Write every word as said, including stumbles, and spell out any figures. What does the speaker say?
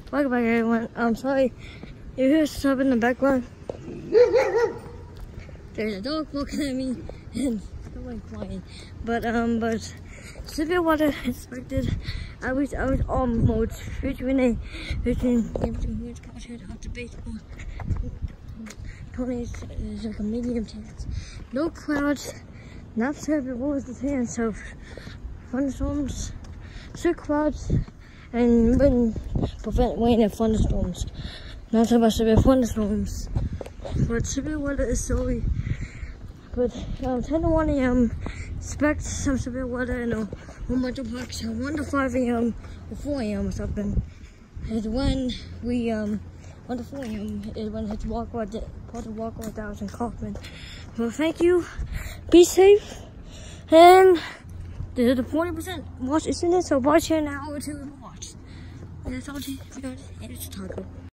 Welcome back, everyone. I'm sorry you hear stuff in the background. There's a dog looking at me and someone crying. But um, but severe weather expected. I was I was on mode between a between between concert after baseball. Tony is like a medium chance. No clouds. Not severe. What was the chance of thunderstorms? Six clouds. And when prevent rain and thunderstorms. Not talking about severe thunderstorms. But severe weather is sorry. But um, ten to one A M expect some severe weather in a one metro park. So one to five A M or four A M or something. Is when we um one to four A M is when it's Walker part of Walker Downs and Kaufman. Well, thank you. Be safe. And there's a forty percent watch, isn't it? So watch here an hour or two to watch. And that's all you guys. It's Taco.